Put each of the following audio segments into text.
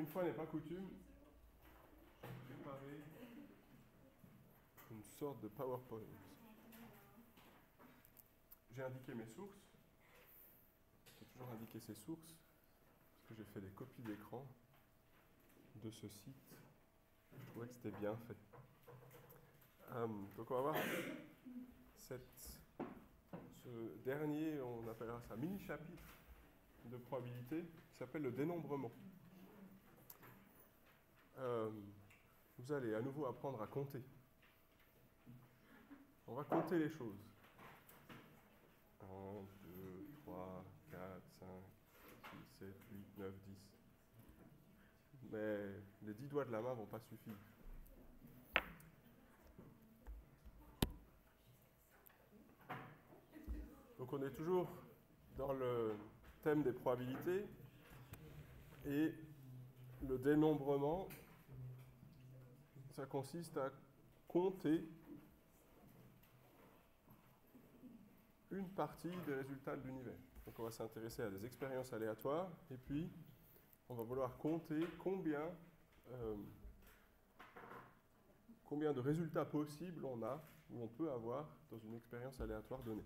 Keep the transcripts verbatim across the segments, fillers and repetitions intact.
une fois n'est pas coutume, j'ai préparé une sorte de PowerPoint. J'ai indiqué mes sources. J'ai toujours indiqué ces sources, parce que j'ai fait des copies d'écran de ce site. Je trouvais que c'était bien fait. Euh, donc on va voir cette, ce dernier, on appellera ça mini-chapitre de probabilité, qui s'appelle le dénombrement. Euh, vous allez à nouveau apprendre à compter. On va compter les choses. un, deux, trois, quatre, cinq, six, sept, huit, neuf, dix. Mais les dix doigts de la main ne vont pas suffire. Donc on est toujours dans le thème des probabilités et le dénombrement, ça consiste à compter une partie des résultats de l'univers. Donc on va s'intéresser à des expériences aléatoires et puis on va vouloir compter combien, euh, combien de résultats possibles on a ou on peut avoir dans une expérience aléatoire donnée.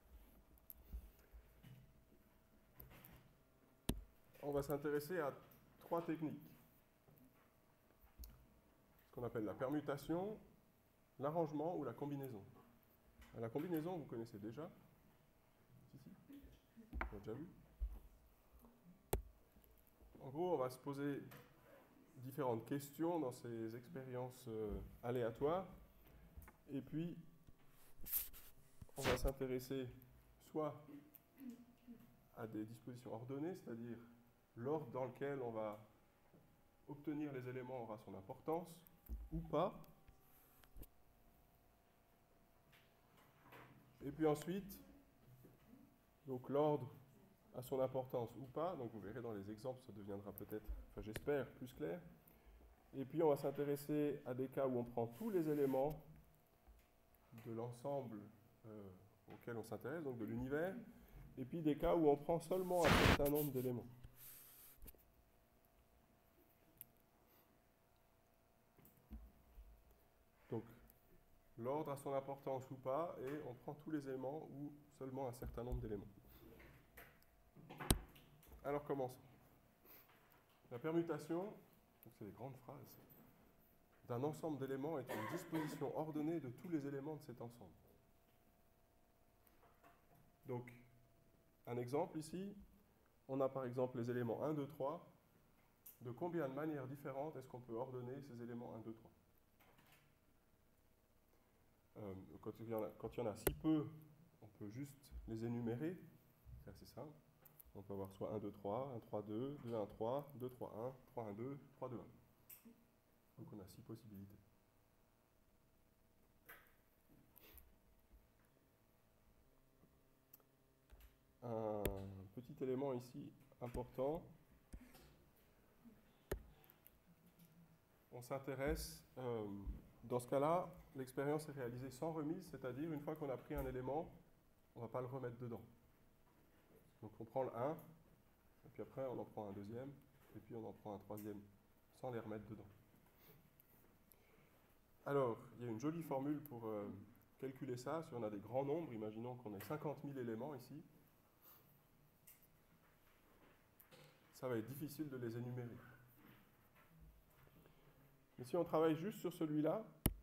On va s'intéresser à trois techniques. Ce qu'on appelle la permutation, l'arrangement ou la combinaison. La combinaison, vous connaissez déjà. Si, si. Vous l'avez déjà vu. En gros, on va se poser différentes questions dans ces expériences euh, aléatoires. Et puis, on va s'intéresser soit à des dispositions ordonnées, c'est-à-dire l'ordre dans lequel on va obtenir les éléments aura son importance, ou pas. Et puis ensuite, donc l'ordre a son importance ou pas, donc vous verrez dans les exemples, ça deviendra peut-être, enfin j'espère, plus clair. Et puis on va s'intéresser à des cas où on prend tous les éléments de l'ensemble euh, auquel on s'intéresse, donc de l'univers, et puis des cas où on prend seulement un certain nombre d'éléments. Donc, l'ordre a son importance ou pas, et on prend tous les éléments ou seulement un certain nombre d'éléments. Alors commençons. La permutation, donc c'est des grandes phrases, d'un ensemble d'éléments est une disposition ordonnée de tous les éléments de cet ensemble. Donc, un exemple ici, on a par exemple les éléments un, deux, trois. De combien de manières différentes est-ce qu'on peut ordonner ces éléments un, deux, trois? Euh, quand, il y en a, quand il y en a si peu, on peut juste les énumérer. C'est assez simple. On peut avoir soit un, deux, trois, un, trois, deux, deux, un, trois, deux, trois, un, trois, un, deux, trois, deux, un. Donc on a six possibilités. Un petit élément ici important. On s'intéresse, euh, dans ce cas-là, l'expérience est réalisée sans remise, c'est-à-dire une fois qu'on a pris un élément, on ne va pas le remettre dedans. Donc on prend le un, et puis après on en prend un deuxième, et puis on en prend un troisième, sans les remettre dedans. Alors, il y a une jolie formule pour euh, calculer ça. Si on a des grands nombres, imaginons qu'on ait cinquante mille éléments ici, ça va être difficile de les énumérer. Mais si on travaille juste sur celui-là,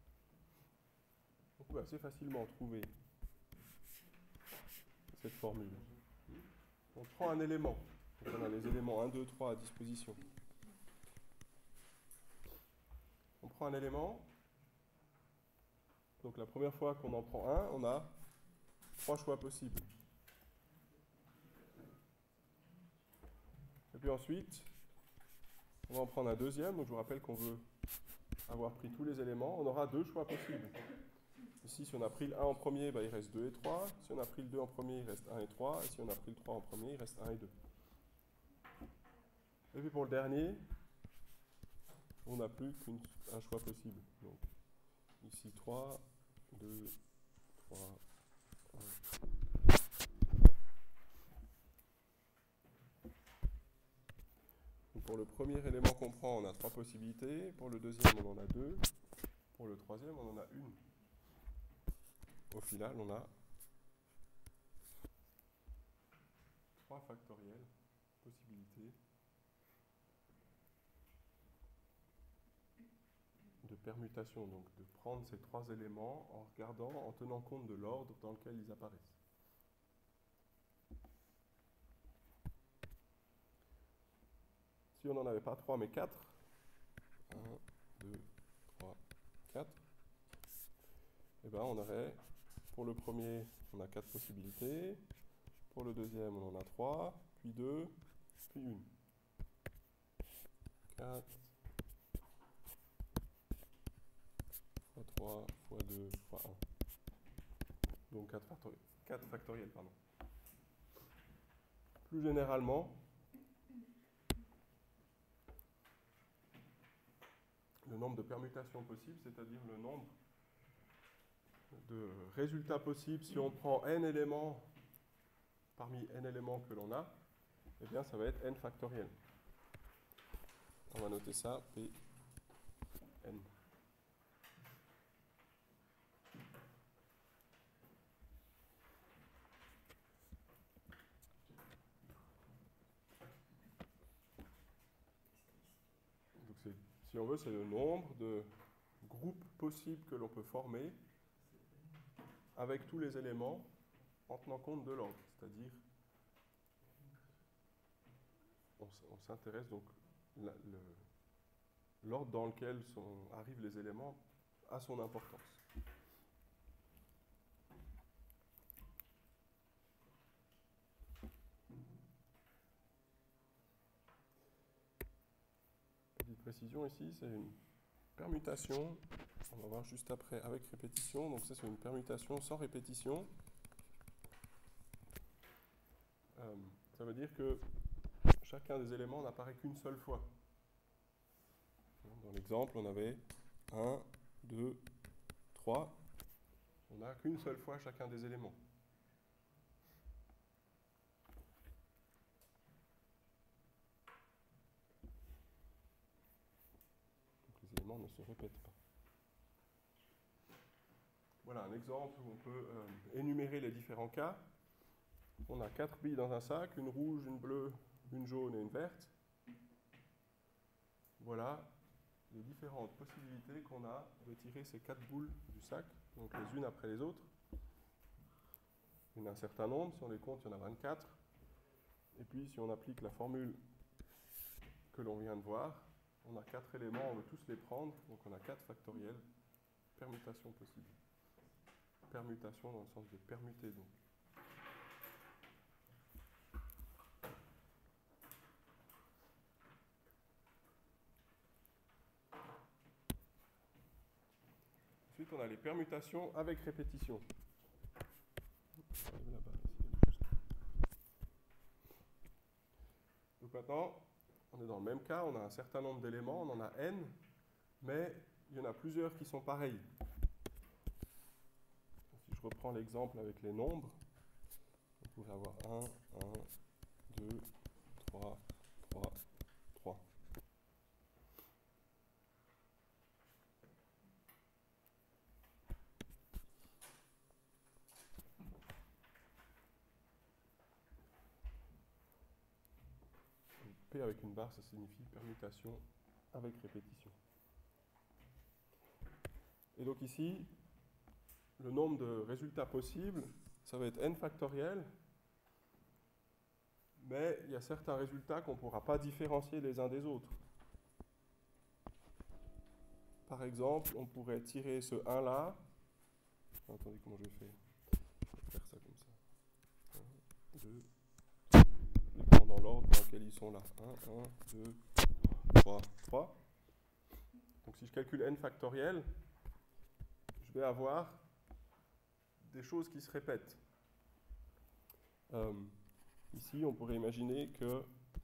on peut assez facilement trouver cette formule. On prend un élément. Donc on a les éléments un, deux, trois à disposition. On prend un élément. Donc la première fois qu'on en prend un, on a trois choix possibles. Et puis ensuite, on va en prendre un deuxième. Donc je vous rappelle qu'on veut avoir pris tous les éléments. On aura deux choix possibles. Ici, si on a pris le un en premier, bah, il reste deux et trois. Si on a pris le deux en premier, il reste un et trois. Et si on a pris le trois en premier, il reste un et deux. Et puis pour le dernier, on n'a plus qu'un choix possible. Donc ici trois, deux, trois, un. Donc pour le premier élément qu'on prend, on a trois possibilités. Pour le deuxième, on en a deux. Pour le troisième, on en a une. Au final, on a trois factoriels, possibilités de permutation, donc de prendre ces trois éléments en regardant, en tenant compte de l'ordre dans lequel ils apparaissent. Si on n'en avait pas trois mais quatre, un, deux, trois, quatre, et bien on aurait, pour le premier, on a quatre possibilités, pour le deuxième, on en a trois, puis deux, puis une. quatre fois trois fois deux fois un. Donc quatre factoriels. quatre factoriels, pardon. Plus généralement, le nombre de permutations possibles, c'est-à-dire le nombre de résultats possibles, si on prend n éléments parmi n éléments que l'on a, eh bien ça va être n factoriel. On va noter ça, P n. Donc c'est, si on veut, c'est le nombre de groupes possibles que l'on peut former avec tous les éléments en tenant compte de l'ordre, c'est-à-dire on, on s'intéresse donc la, le, l'ordre dans lequel sont, arrivent les éléments a son importance. Petite précision ici, c'est une permutation, on va voir juste après avec répétition, donc ça c'est une permutation sans répétition. Euh, ça veut dire que chacun des éléments n'apparaît qu'une seule fois. Dans l'exemple, on avait un, deux, trois. On n'a qu'une seule fois chacun des éléments. Donc les éléments ne se répètent pas. Voilà un exemple où on peut euh, énumérer les différents cas. On a quatre billes dans un sac, une rouge, une bleue, une jaune et une verte. Voilà les différentes possibilités qu'on a de tirer ces quatre boules du sac, donc les unes après les autres. Il y en a un certain nombre, si on les compte, il y en a vingt-quatre. Et puis, si on applique la formule que l'on vient de voir, on a quatre éléments, on veut tous les prendre, donc on a quatre factoriels, permutations possibles. Permutation dans le sens de permuter, donc. Ensuite, on a les permutations avec répétition. Donc maintenant, on est dans le même cas, on a un certain nombre d'éléments, on en a n, mais il y en a plusieurs qui sont pareils. Si je reprends l'exemple avec les nombres, on pourrait avoir un, un, deux, trois, trois, trois. P avec une barre, ça signifie permutation avec répétition. Et donc ici, le nombre de résultats possibles, ça va être n factoriel, mais il y a certains résultats qu'on ne pourra pas différencier les uns des autres. Par exemple, on pourrait tirer ce un là. Attendez, comment je vais faire ? Je vais faire ça comme ça. un, deux, les prendre dans l'ordre dans lequel ils sont là. un, un, deux, trois, trois. Donc si je calcule n factoriel, je vais avoir des choses qui se répètent. Euh, ici, on pourrait imaginer que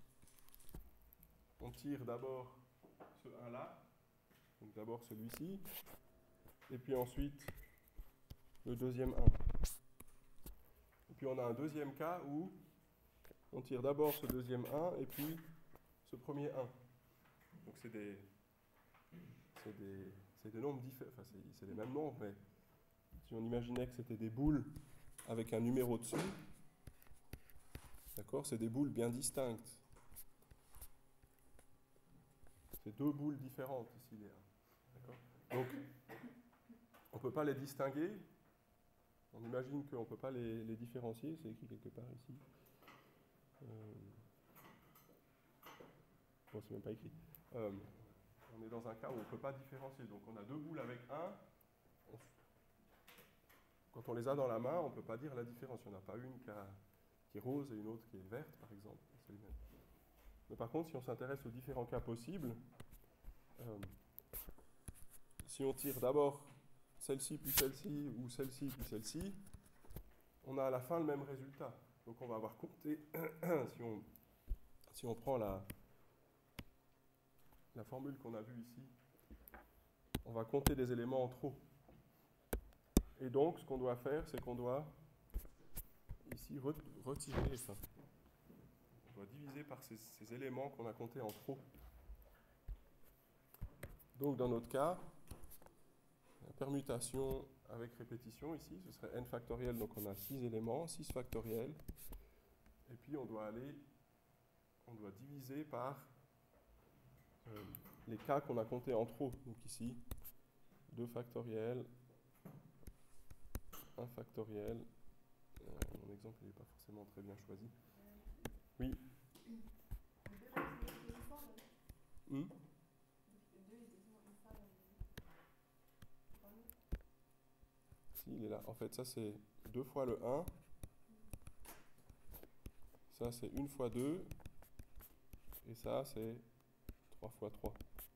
on tire d'abord ce un là, donc d'abord celui-ci, et puis ensuite le deuxième un. Et puis on a un deuxième cas où on tire d'abord ce deuxième un, et puis ce premier un. Donc c'est des, c'est des, c'est des nombres différents, enfin c'est, c'est les mêmes nombres, mais si on imaginait que c'était des boules avec un numéro dessus, d'accord, c'est des boules bien distinctes. C'est deux boules différentes ici, les un. D'accord. Donc, on ne peut pas les distinguer. On imagine qu'on ne peut pas les, les différencier. C'est écrit quelque part ici. Euh, bon, c'est même pas écrit. Euh, on est dans un cas où on ne peut pas différencier. Donc, on a deux boules avec un. On, quand on les a dans la main, on ne peut pas dire la différence. Il n'y en a pas une qui, a, qui est rose et une autre qui est verte, par exemple. C'est les mêmes. Mais par contre, si on s'intéresse aux différents cas possibles, euh, si on tire d'abord celle-ci, puis celle-ci, ou celle-ci, puis celle-ci, on a à la fin le même résultat. Donc on va avoir compté, si on, si on prend la, la formule qu'on a vue ici, on va compter des éléments en trop. Et donc ce qu'on doit faire, c'est qu'on doit ici retirer ça. On doit diviser par ces, ces éléments qu'on a comptés en trop. Donc dans notre cas, la permutation avec répétition ici, ce serait n factoriel, donc on a six éléments, six factoriels, et puis on doit aller, on doit diviser par euh, les cas qu'on a comptés en trop. Donc ici, deux factoriels, un factoriel, euh, mon exemple n'est pas forcément très bien choisi. Oui. Hmm? Si, il est là. En fait, ça c'est deux fois le un. Ça c'est une fois deux. Et ça c'est trois fois trois.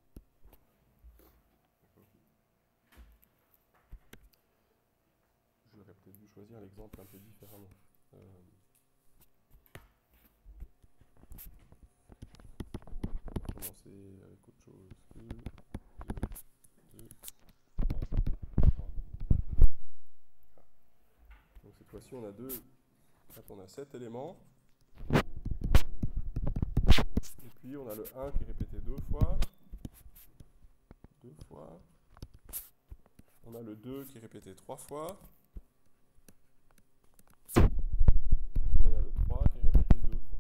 J'aurais peut-être dû choisir l'exemple un peu différemment. Euh... Commencer avec autre chose que deux, deux, trois, trois. Ah. Donc cette fois-ci on a deux, on a sept éléments. Et puis on a le un qui est répété deux fois. Deux fois. On a le deux qui est répété trois fois. Et on a le trois qui est répété deux fois.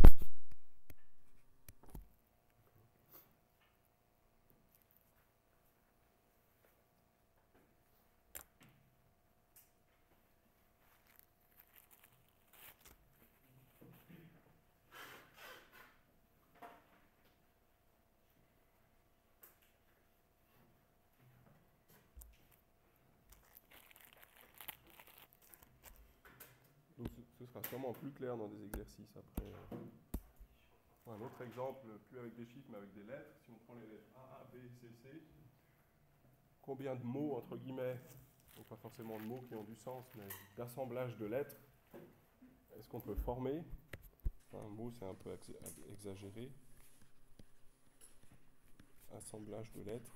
Donc ce sera sûrement plus clair dans des exercices après. Un autre exemple, plus avec des chiffres mais avec des lettres. Si on prend les lettres A, A, B, C, C, combien de mots, entre guillemets, donc pas forcément de mots qui ont du sens, mais d'assemblage de lettres, est-ce qu'on peut former? Un mot, c'est un peu exagéré. Assemblage de lettres.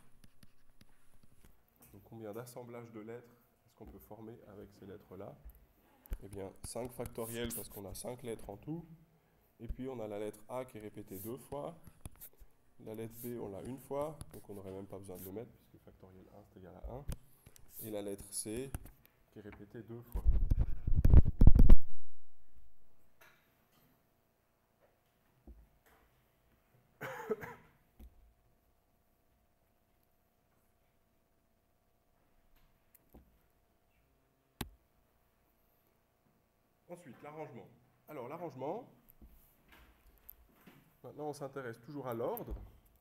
Donc combien d'assemblages de lettres est-ce qu'on peut former avec ces lettres-là? Eh bien, cinq factoriels parce qu'on a cinq lettres en tout. Et puis on a la lettre A qui est répétée deux fois. La lettre B, on l'a une fois, donc on n'aurait même pas besoin de le mettre, puisque factoriel un, c'est égal à un. Et la lettre C qui est répétée deux fois. Ensuite, l'arrangement. Alors, l'arrangement, maintenant on s'intéresse toujours à l'ordre.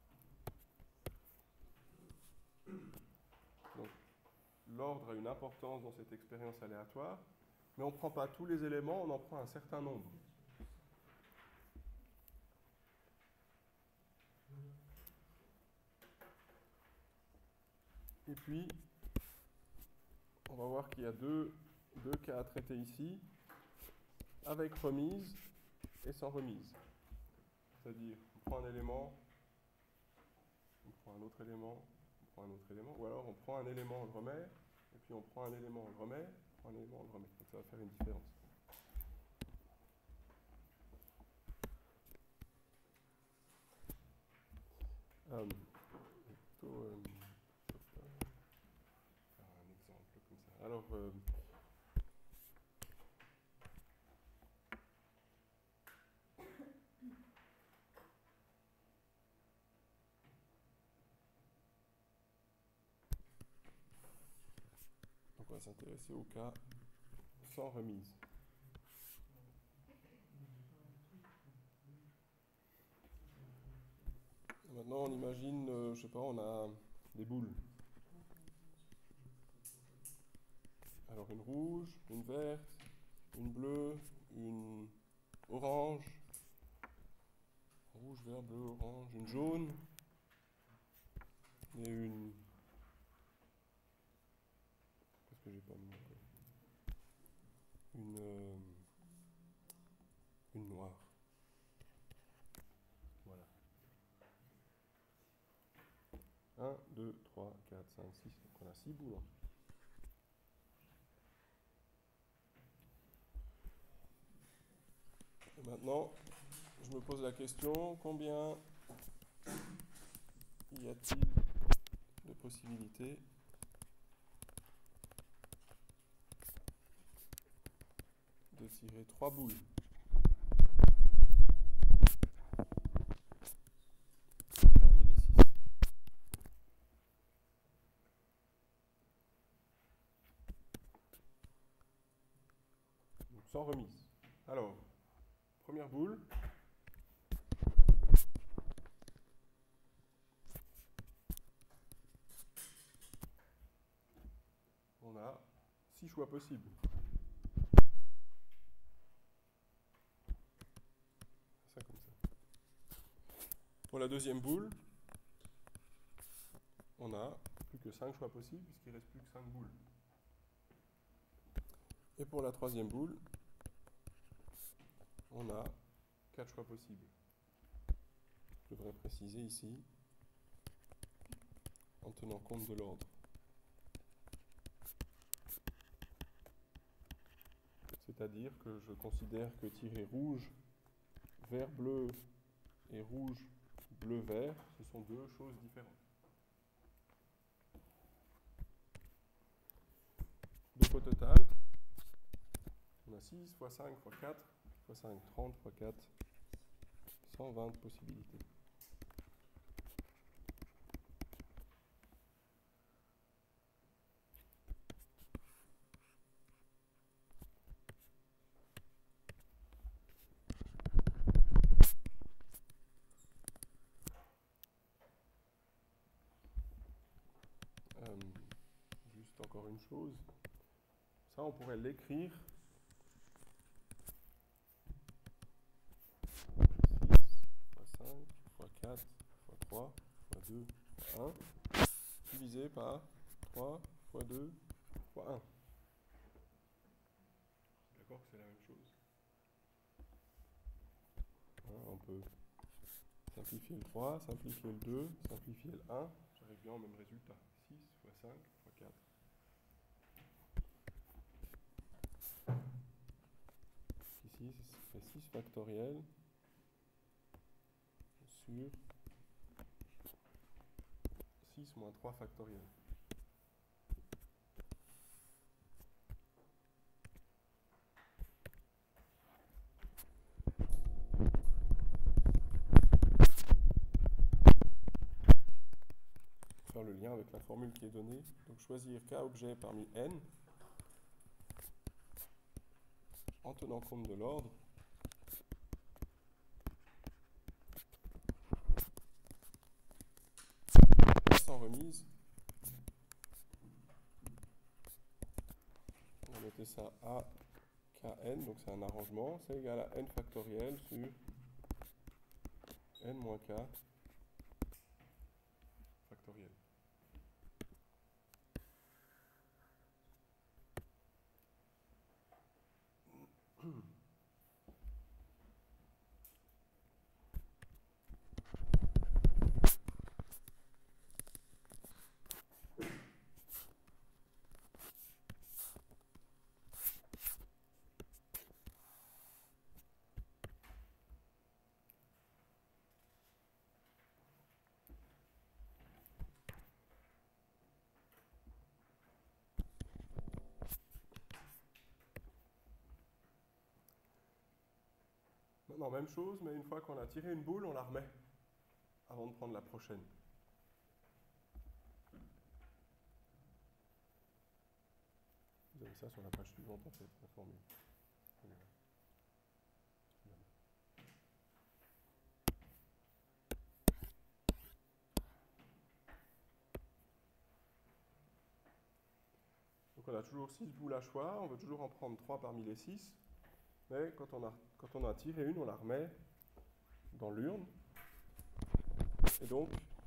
Donc, l'ordre a une importance dans cette expérience aléatoire, mais on ne prend pas tous les éléments, on en prend un certain nombre. Et puis, on va voir qu'il y a deux, deux cas à traiter ici, avec remise et sans remise. C'est-à-dire, on prend un élément, on prend un autre élément, on prend un autre élément, ou alors on prend un élément, on le remet, et puis on prend un élément, on le remet, on prend un élément, on le remet. Donc ça va faire une différence. Euh, plutôt, euh, faire un exemple comme ça. Alors, euh, donc on va s'intéresser au cas sans remise. Maintenant, on imagine, euh, je sais pas, on a des boules. Alors une rouge, une verte, une bleue, une orange, rouge, vert, bleu, orange, une jaune et une... Qu'est-ce que j'ai pas mis encore? Une, euh, une noire. Voilà. un, deux, trois, quatre, cinq, six. Donc on a six boules. Et maintenant, je me pose la question, combien y a-t-il de possibilités de tirer trois boules parmi les six? Donc, sans remise. Alors, première boule. On a six choix possibles. Ça comme ça. Pour la deuxième boule, on a plus que cinq choix possibles puisqu'il ne reste plus que cinq boules. Et pour la troisième boule, on a quatre choix possibles. Je devrais préciser ici, en tenant compte de l'ordre. C'est-à-dire que je considère que tirer rouge, vert, bleu et rouge, bleu, vert, ce sont deux choses différentes. Donc au total, on a six fois cinq fois quatre fois cinq, trente fois quatre, cent vingt possibilités. Euh, juste encore une chose, ça on pourrait l'écrire six fois cinq fois quatre fois trois fois deux fois un divisé par trois fois deux fois un. D'accord que c'est la même chose. Hein, on peut simplifier le trois, simplifier le deux, simplifier le un, j'arrive bien au même résultat. six fois cinq fois quatre. Ici, ça fait six factoriel sur six moins trois factoriel. Faire le lien avec la formule qui est donnée. Donc choisir k objet parmi n en tenant compte de l'ordre. Sans remise. On va noter ça a kn, donc c'est un arrangement, c'est égal à n factoriel sur n moins k factoriel. Maintenant, même chose, mais une fois qu'on a tiré une boule, on la remet avant de prendre la prochaine. Vous avez ça sur la page suivante, en fait, la formule. Donc on a toujours six boules à choix, on veut toujours en prendre trois parmi les six, mais quand on a, quand on a tiré une, on la remet dans l'urne. Et donc,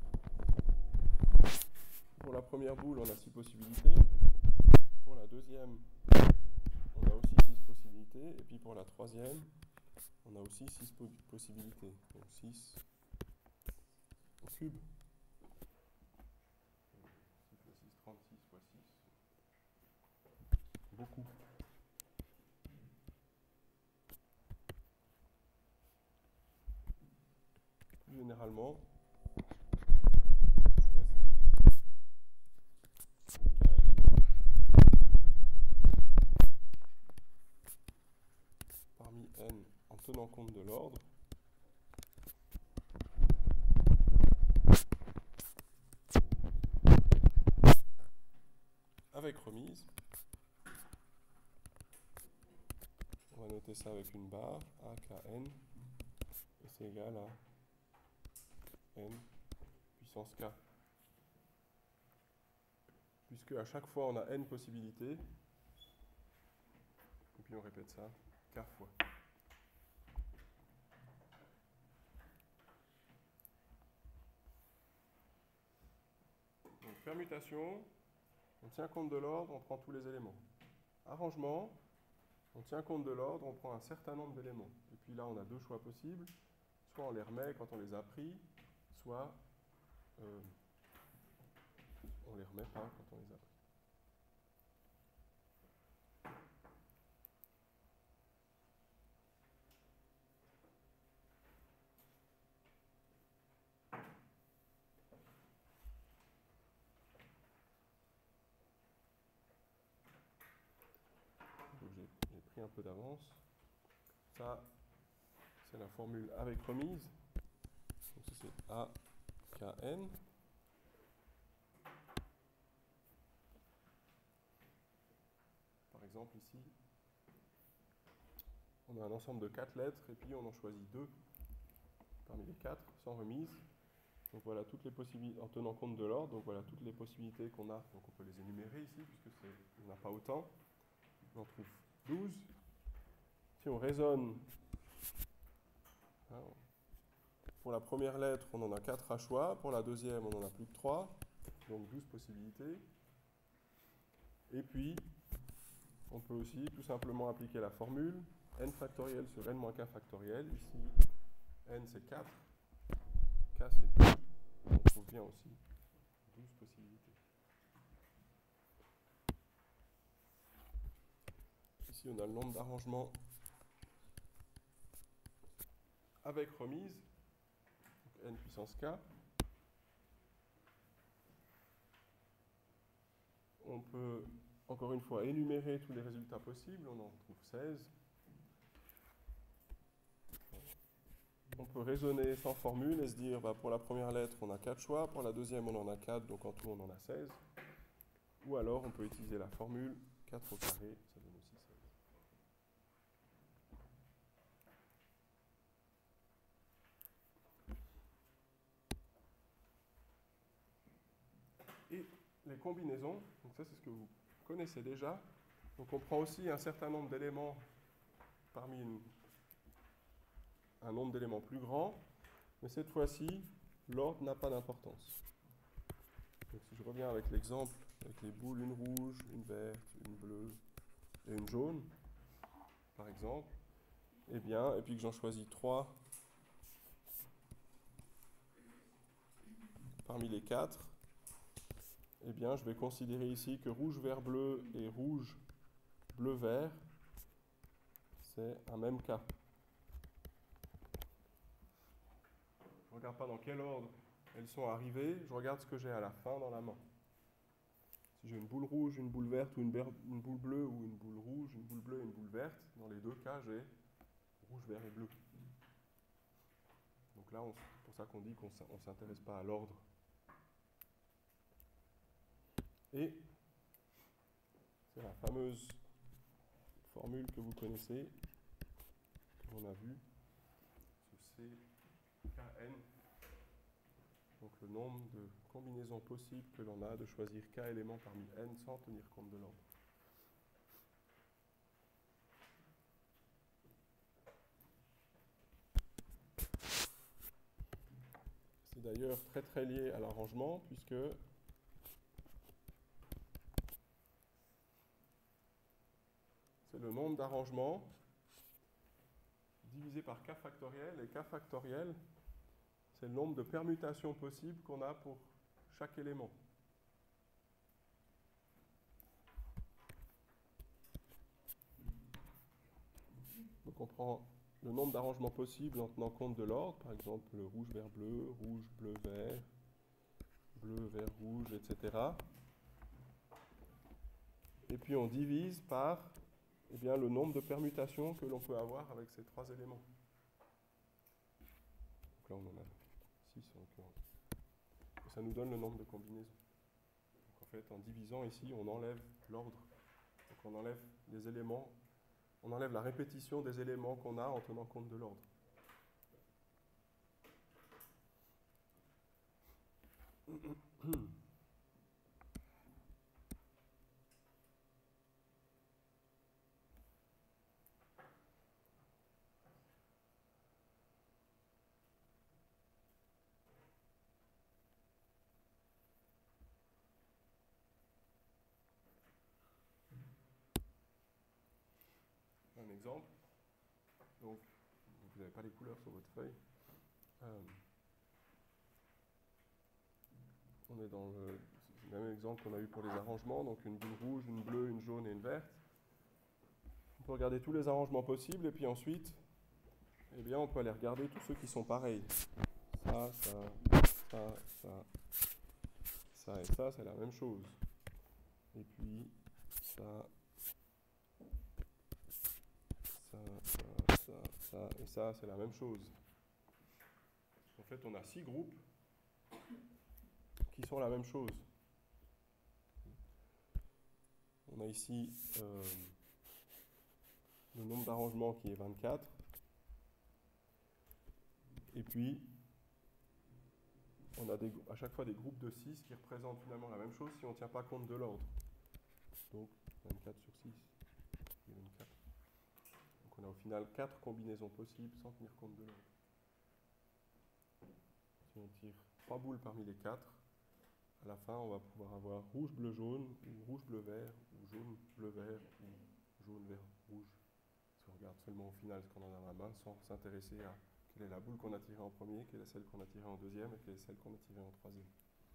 pour la première boule, on a six possibilités. Pour la deuxième, on a aussi six possibilités. Et puis pour la troisième, on a aussi six po possibilités. Donc six au cube. six fois six, trente-six fois six. Beaucoup. Plus généralement, parmi n en tenant compte de l'ordre. Avec remise. On va noter ça avec une barre, A K N, et c'est égal à N puissance K. Puisque à chaque fois on a N possibilités, et puis on répète ça K fois. Donc permutation, on tient compte de l'ordre, on prend tous les éléments. Arrangement, on tient compte de l'ordre, on prend un certain nombre d'éléments. Et puis là on a deux choix possibles, soit on les remet quand on les a pris, soit euh, on les remet pas quand on les a pris. J'ai pris un peu d'avance. Ça, c'est la formule avec remise. Donc ça c'est A K N. Par exemple ici, on a un ensemble de quatre lettres et puis on en choisit deux parmi les quatre sans remise. Donc voilà toutes les possibilités en tenant compte de l'ordre. Donc voilà toutes les possibilités qu'on a. Donc on peut les énumérer ici puisque c'est, on n'a pas autant. On en trouve douze. Si on raisonne, hein, pour la première lettre, on en a quatre à choix. Pour la deuxième, on en a plus que trois. Donc douze possibilités. Et puis, on peut aussi tout simplement appliquer la formule n factoriel sur n moins k factoriel. Ici, n c'est quatre, k c'est deux. On trouve bien aussi douze possibilités. Ici, on a le nombre d'arrangements avec remise, donc n puissance k. On peut, encore une fois, énumérer tous les résultats possibles. On en trouve seize. On peut raisonner sans formule et se dire, bah, pour la première lettre, on a quatre choix. Pour la deuxième, on en a quatre. Donc en tout, on en a seize. Ou alors, on peut utiliser la formule quatre au carré. Ça donne aussi seize. Et les combinaisons, donc ça c'est ce que vous connaissez déjà. Donc on prend aussi un certain nombre d'éléments parmi une, un nombre d'éléments plus grand, mais cette fois-ci, l'ordre n'a pas d'importance. Donc si je reviens avec l'exemple, avec les boules, une rouge, une verte, une bleue et une jaune, par exemple, et bien, et puis que j'en choisis trois parmi les quatre, eh bien, je vais considérer ici que rouge, vert, bleu et rouge, bleu, vert, c'est un même cas. Je ne regarde pas dans quel ordre elles sont arrivées, je regarde ce que j'ai à la fin dans la main. Si j'ai une boule rouge, une boule verte, ou une, une boule bleue, ou une boule rouge, une boule bleue et une boule verte, dans les deux cas, j'ai rouge, vert et bleu. là, on- c'est pour ça qu'on dit qu'on ne s'intéresse pas à l'ordre. Et c'est la fameuse formule que vous connaissez, qu'on a vue, ce C K N, donc le nombre de combinaisons possibles que l'on a de choisir K éléments parmi N sans tenir compte de l'ordre. C'est d'ailleurs très très lié à l'arrangement, puisque c'est le nombre d'arrangements divisé par K factoriel, et K factoriel, c'est le nombre de permutations possibles qu'on a pour chaque élément. Donc on prend le nombre d'arrangements possibles en tenant compte de l'ordre, par exemple le rouge, vert, bleu, rouge, bleu, vert, bleu, vert, rouge, et cetera. Et puis on divise par eh bien, le nombre de permutations que l'on peut avoir avec ces trois éléments. Donc là on en a six en l'occurrence. Et ça nous donne le nombre de combinaisons. Donc en fait, en divisant ici, on enlève l'ordre. Donc on enlève les éléments, on enlève la répétition des éléments qu'on a en tenant compte de l'ordre. Un exemple. Donc, vous n'avez pas les couleurs sur votre feuille. Euh, on est dans le, le même exemple qu'on a eu pour les arrangements, donc une boule rouge, une bleue, une jaune et une verte. On peut regarder tous les arrangements possibles et puis ensuite, eh bien, on peut aller regarder tous ceux qui sont pareils. Ça, ça, ça, ça, ça et ça, c'est la même chose. Et puis, ça, ça, ça, ça, ça et ça, c'est la même chose. En fait, on a six groupes qui sont la même chose. On a ici euh, le nombre d'arrangements qui est vingt-quatre. Et puis, on a des, à chaque fois des groupes de six qui représentent finalement la même chose si on ne tient pas compte de l'ordre. Donc, vingt-quatre sur six, vingt-quatre. Donc, on a au final quatre combinaisons possibles sans tenir compte de l'ordre. Si on tire trois boules parmi les quatre, à la fin, on va pouvoir avoir rouge, bleu, jaune, ou rouge, bleu, vert, ou jaune, bleu, vert, ou jaune, vert, rouge. Si on regarde seulement au final ce qu'on a dans la main, sans s'intéresser à quelle est la boule qu'on a tirée en premier, quelle est celle qu'on a tirée en deuxième, et quelle est celle qu'on a tirée en troisième.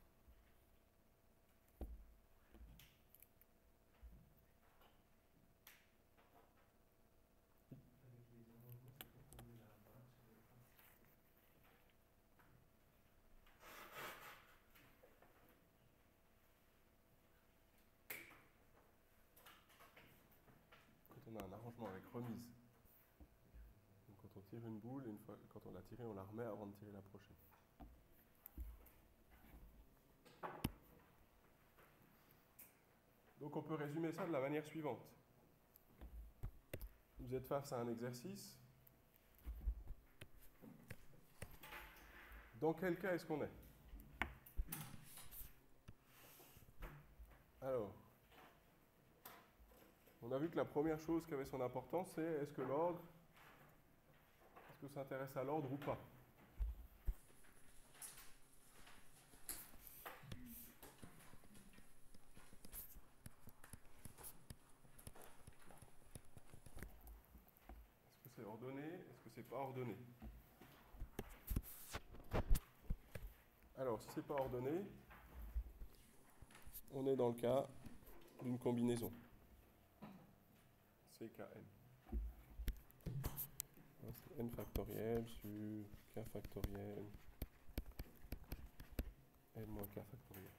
On a un arrangement avec remise. Donc quand on tire une boule, une fois, quand on l'a tirée, on la remet avant de tirer la prochaine. Donc on peut résumer ça de la manière suivante. Vous êtes face à un exercice. Dans quel cas est-ce qu'on est? Alors, on a vu que la première chose qui avait son importance, c'est est-ce que l'ordre, est-ce que ça s'intéresse à l'ordre ou pas? Est-ce que c'est ordonné? Est-ce que c'est pas ordonné? Alors, si c'est pas ordonné, on est dans le cas d'une combinaison. C K N. C'est n factoriel sur k factoriel n moins k factoriel.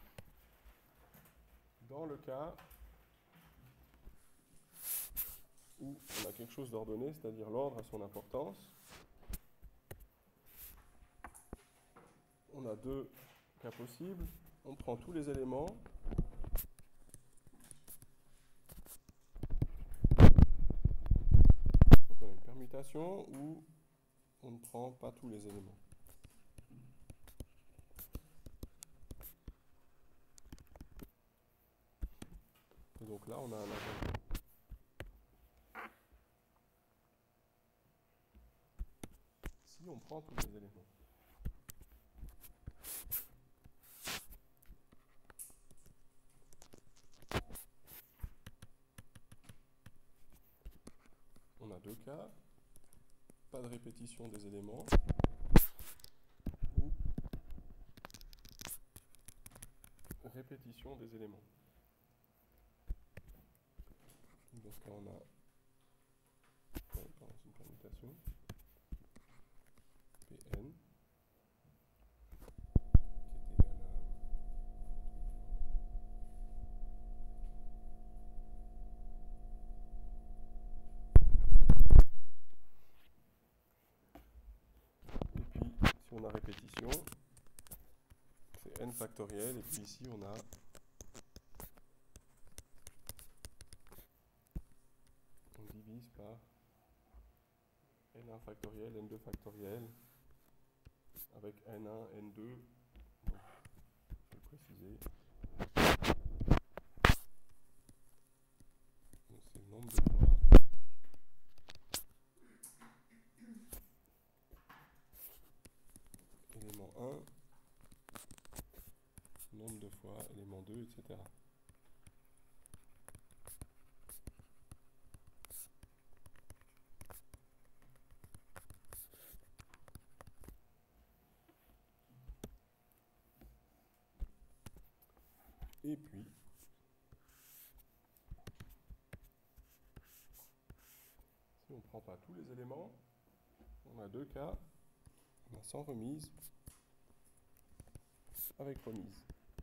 Dans le cas où on a quelque chose d'ordonné, c'est-à-dire l'ordre a son importance. On a deux cas possibles. On prend tous les éléments. Donc on a une permutation où on ne prend pas tous les éléments. Et donc là, on a un arrangement. Si on prend tous les éléments. On a deux cas. Pas de répétition des éléments. Ou répétition des éléments. Dans ce cas, on a une permutation Pn qui est égale à et puis si on a répétition, c'est n factoriel, et puis ici on a on divise par n un factoriel, n deux factoriel, avec n un, n deux, donc, je vais préciser. Donc c'est le nombre de fois élément un, nombre de fois élément deux, et cetera. Et puis, si on ne prend pas tous les éléments, on a deux cas, on a sans remise, avec remise.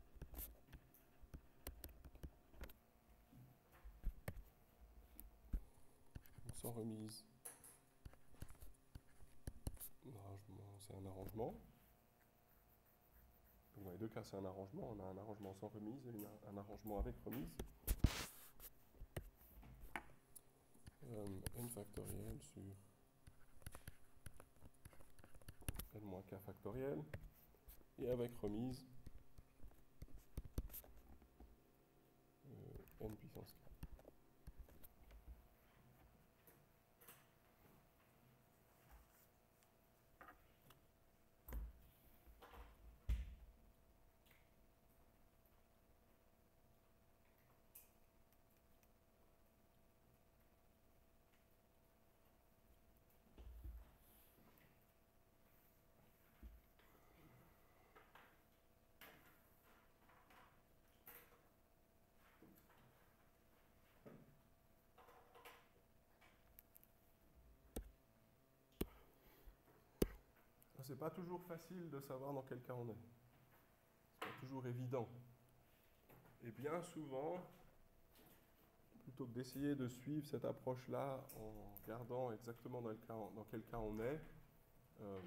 Donc sans remise, c'est un arrangement. Donc dans les deux cas, c'est un arrangement. On a un arrangement sans remise et une, un arrangement avec remise. Euh, n factoriel sur n moins k factoriel. Et avec remise, euh, n puissance k. C'est pas toujours facile de savoir dans quel cas on est. C'est pas toujours évident. Et bien souvent, plutôt que d'essayer de suivre cette approche-là en regardant exactement dans, le cas, dans quel cas on est, euh,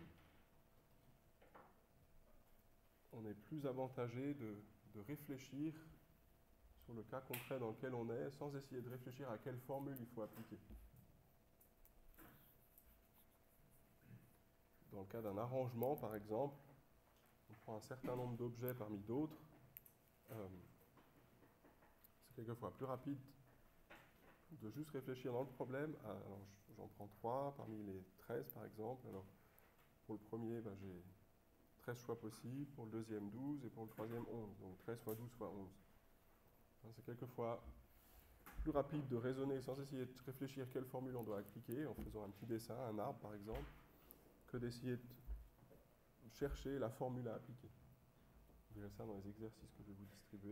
on est plus avantagé de, de réfléchir sur le cas concret dans lequel on est, sans essayer de réfléchir à quelle formule il faut appliquer. Dans le cas d'un arrangement, par exemple, on prend un certain nombre d'objets parmi d'autres. Euh, c'est quelquefois plus rapide de juste réfléchir dans le problème. Alors, j'en prends trois parmi les treize, par exemple. Alors, pour le premier, ben, j'ai treize choix possibles. Pour le deuxième, douze. Et pour le troisième, onze. Donc, treize fois douze fois onze. Hein, c'est quelquefois plus rapide de raisonner sans essayer de réfléchir quelle formule on doit appliquer, en faisant un petit dessin, un arbre, par exemple, que d'essayer de chercher la formule à appliquer. Vous verrez ça dans les exercices que je vais vous distribuer.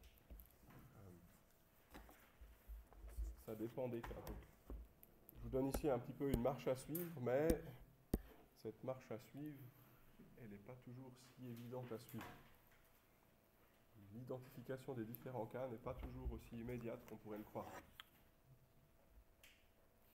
Euh, ça dépend des cas. Donc, je vous donne ici un petit peu une marche à suivre, mais cette marche à suivre, elle n'est pas toujours si évidente à suivre. L'identification des différents cas n'est pas toujours aussi immédiate qu'on pourrait le croire.